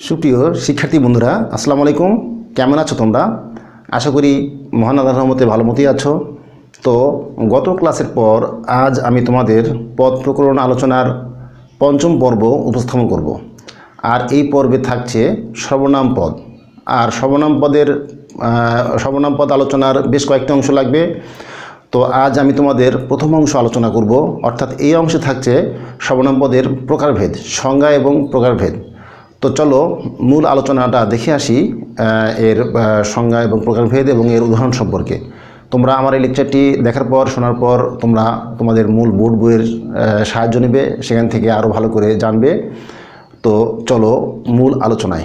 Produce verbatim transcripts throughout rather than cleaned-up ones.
সুপ্রিয় শিক্ষার্থী বন্ধুরা, আসসালামু আলাইকুম। কেমন আছো তোমরা? আশা করি মহান আল্লাহর রহমতে ভালো মতোই আছো। তো গত ক্লাসের পর আজ আমি তোমাদের পদ প্রকরণ আলোচনার পঞ্চম পর্ব উপস্থাপন করব। আর এই পর্বে থাকছে সর্বনাম পদ। আর সর্বনাম পদের সর্বনাম পদ আলোচনার বেশ কয়েকটি অংশ লাগবে। তো আজ আমি তোমাদের প্রথম অংশ আলোচনা করব, অর্থাৎ এই অংশে থাকছে সর্বনাম পদের প্রকারভেদ, সংজ্ঞা এবং প্রকারভেদ। তো চলো মূল আলোচনাটা দেখে আসি এর সংজ্ঞা এবং প্রকারভেদ এবং এর উদাহরণ সম্পর্কে। তোমরা আমার এই লেকচারটি দেখার পর শোনার পর তোমরা তোমাদের মূল বোর্ড বইয়ের সাহায্য নেবে, সেখান থেকে আরও ভালো করে জানবে। তো চলো মূল আলোচনায়।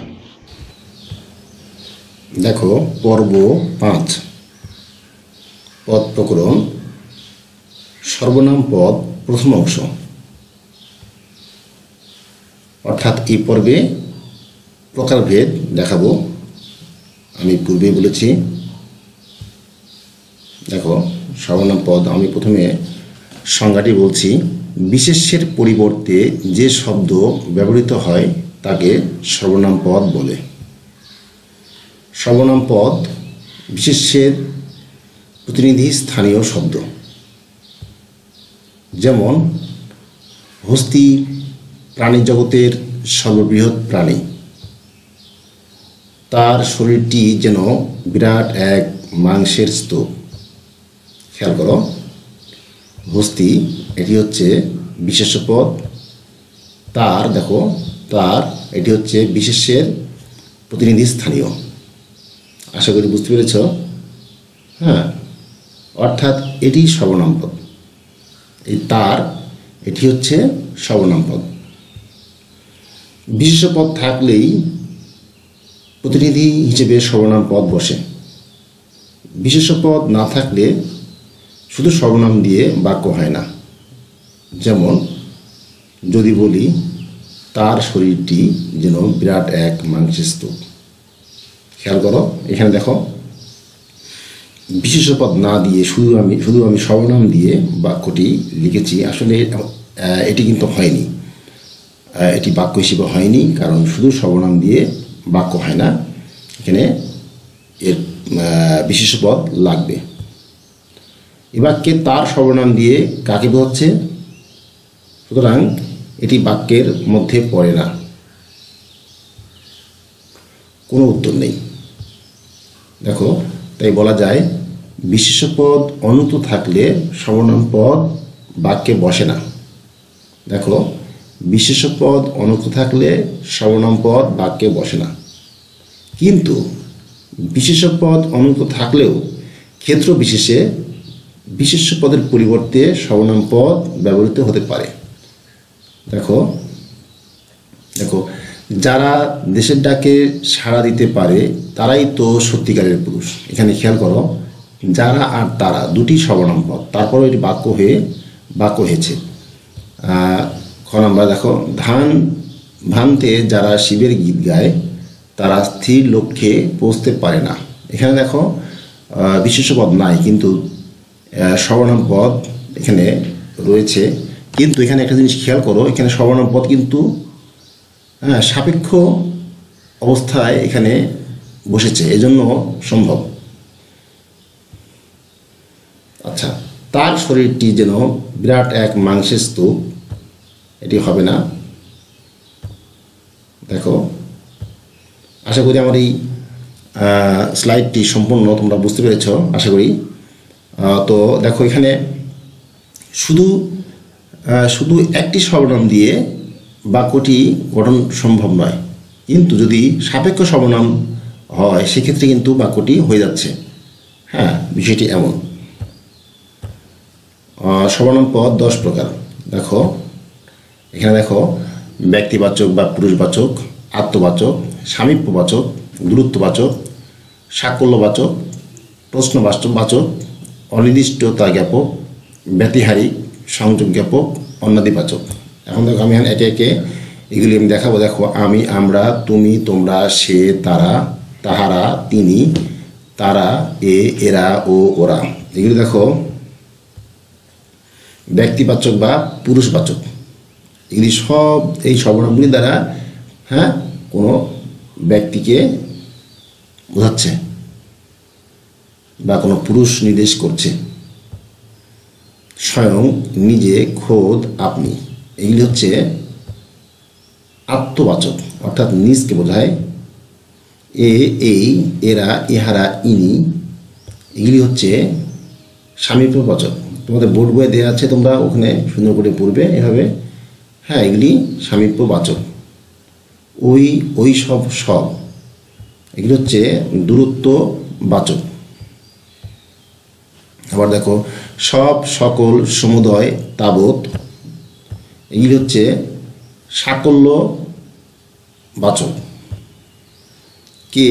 দেখো পর্ব পাঁচ, পদ প্রকরণ, সর্বনাম পদ, প্রথম অংশ। অর্থাৎ এই পর্বে প্রকারভেদ দেখাবো। আমি পূর্বেই বলেছি। দেখো সর্বনাম পদ, আমি প্রথমে সংজ্ঞাটি বলছি। বিশেষ্যের পরিবর্তে যে শব্দ ব্যবহৃত হয় তাকে সর্বনাম পদ বলে। সর্বনাম পদ বিশেষ্যের প্রতিনিধি স্থানীয় শব্দ। যেমন হস্তি প্রাণী জগতের সর্ববৃহৎ প্রাণী, তার শরীরটি যেন বিরাট এক মাংসের স্তূপ। খেয়াল করো, হস্তি এটি হচ্ছে বিশেষ্য পদ, তার দেখো তার এটি হচ্ছে বিশেষ্যের প্রতিনিধি স্থানীয়। আশা করি বুঝতে পেরেছ। হ্যাঁ, অর্থাৎ এটি সর্বনাম পদ। এই তার এটি হচ্ছে সর্বনাম পদ। বিশেষ্য পদ থাকলেই প্রতিনিধি হিসেবে সর্বনাম পদ বসে। বিশেষ্য পদ না থাকলে শুধু সর্বনাম দিয়ে বাক্য হয় না। যেমন যদি বলি তার শরীরটি যেন বিরাট এক মাংসের স্তূপ। খেয়াল করো, এখানে দেখো বিশেষ্য পদ না দিয়ে শুধু আমি শুধু আমি সর্বনাম দিয়ে বাক্যটি লিখেছি। আসলে এটি কিন্তু হয়নি, এটি বাক্য হিসেবে হয়নি, কারণ শুধু সর্বনাম দিয়ে বাক্য হয় না, এখানে এর বিশেষ্য পদ লাগবে। এ বাক্যে তার সর্বনাম দিয়ে কাকে বোঝাচ্ছে? সুতরাং এটি বাক্যের মধ্যে পড়ে না, কোনো উত্তর নেই। দেখো, তাই বলা যায় বিশেষ্য পদ অনুত থাকলে সর্বনাম পদ বাক্যে বসে না। দেখো, বিশেষ্য পদ অনুত থাকলে সর্বনাম পদ বাক্যে বসে না। কিন্তু বিশেষ্য পদ অনুত থাকলেও ক্ষেত্র বিশেষে বিশেষ্য পদের পরিবর্তে সর্বনাম পদ ব্যবহৃত হতে পারে। দেখো দেখো যারা দেশের ডাকে সাড়া দিতে পারে তারাই তো সত্যিকারের পুরুষ। এখানে খেয়াল করো, যারা আর তারা দুটি সর্বনাম পদ, তারপরে এটি বাক্য হয়ে বাক্য হয়েছে। খ নম্বর দেখো, ধান ভাঙতে যারা শিবের গীত গায় তারা স্থির লক্ষ্যে পৌঁছতে পারে না। এখানে দেখো বিশেষ্য পদ নাই, কিন্তু সর্বনাম পদ এখানে রয়েছে। কিন্তু এখানে একটা জিনিস খেয়াল করো, এখানে সর্বনাম পদ কিন্তু হ্যাঁ সাপেক্ষ অবস্থায় এখানে বসেছে, এজন্য সম্ভব। আচ্ছা, তার শরীরটি যেন বিরাট এক মাংসের স্তূপ, এটি হবে না। দেখো, আশা করি আমার এই স্লাইডটি সম্পূর্ণ তোমরা বুঝতে পেরেছ, আশা করি। তো দেখো, এখানে শুধু শুধু একটি সর্বনাম দিয়ে বাক্যটি গঠন সম্ভব নয়, কিন্তু যদি সাপেক্ষ সর্বনাম হয় সেক্ষেত্রে কিন্তু বাক্যটি হয়ে যাচ্ছে। হ্যাঁ, বিষয়টি এমন। সর্বনাম পদ দশ প্রকার। দেখো এখানে দেখো, ব্যক্তিবাচক বা পুরুষবাচক, আত্মবাচক, সামীপ্যবাচক, গুরুত্ববাচক, সাকল্যবাচক, প্রশ্নবাচক, অনির্দিষ্টতা জ্ঞাপক, ব্যতিহারিক, সংযোগ জ্ঞাপক, অন্যাদিবাচক। এখন দেখো, আমি একে একে এগুলি আমি দেখাবো। দেখো, আমি, আমরা, তুমি, তোমরা, সে, তারা, তাহারা, তিনি, তারা, এ, এরা, ও, ওরা। এগুলি দেখো ব্যক্তিবাচক বা পুরুষবাচক। এগুলি সব এই সর্বনামগুলি দ্বারা হ্যাঁ কোনো ব্যক্তিকে বোঝাচ্ছে বা কোনো পুরুষ নির্দেশ করছে। স্বয়ং, নিজে, খোদ, আপনি, এগুলি হচ্ছে আত্মবাচক, অর্থাৎ নিজকে বোঝায়। এ, এই, এরা, ইহারা, ইনি, এগুলি হচ্ছে সামীপ্যবাচক। তোমাদের বোর্ড বইয়ে দেওয়া আছে, তোমরা ওখানে সুন্দর করে পড়বে এভাবে। হ্যাঁ, এগুলি সামীপ্যবাচক। ওই, ওই সব, সব, এগুলি হচ্ছে দূরত্ববাচক। আবার দেখো, সব, সকল, সমুদয়, তাবৎ, এগুলি হচ্ছে সাকল্যবাচক। কে,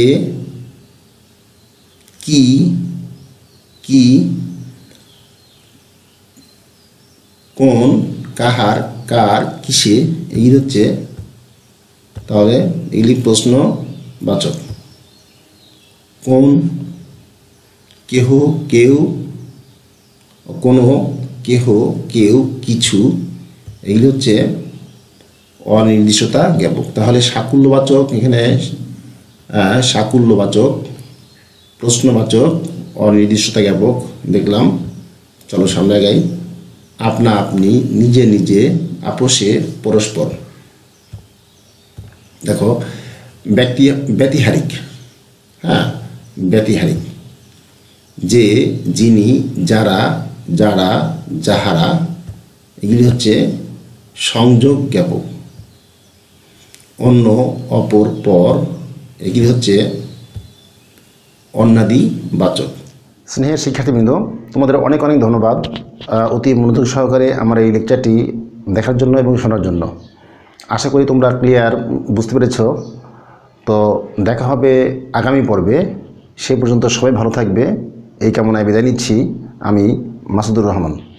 কি, কি, কোন, কাহার, কার, কিসে, এগুলি হচ্ছে তাহলে এগুলি প্রশ্নবাচক। কোন, কেহ, কেউ, কোনো, কেহ, কেউ, কিছু, এগুলি হচ্ছে অনির্দিষ্টতা জ্ঞাপক। তাহলে সাকুল্যবাচক, এখানে সাকুল্যবাচক, প্রশ্নবাচক, অনির্দিষ্টতা জ্ঞাপক দেখলাম। চলো সামনে গাই। আপনা আপনি, নিজে নিজে, আপোষে, পরস্পর। দেখো, ব্যক্তি ব্যতিহারিক। হ্যাঁ, ব্যতিহারিক, যে, যিনি, যারা, যারা, যাহারা, এগুলি হচ্ছে সংযোগ জ্ঞাপক। অন্য, অপর, পর, এগুলি হচ্ছে অন্যাদিবাচক। স্নেহের শিক্ষার্থীবৃন্দ, তোমাদের অনেক অনেক ধন্যবাদ অতি মনোযোগ সহকারে আমার এই লেকচারটি দেখার জন্য এবং শোনার জন্য। আশা করি তোমরা ক্লিয়ার বুঝতে পেরেছ। তো দেখা হবে আগামী পর্বে। সে পর্যন্ত সবাই ভালো থাকবে এই কামনায় বিদায় নিচ্ছি। আমি মাসুদুর রহমান।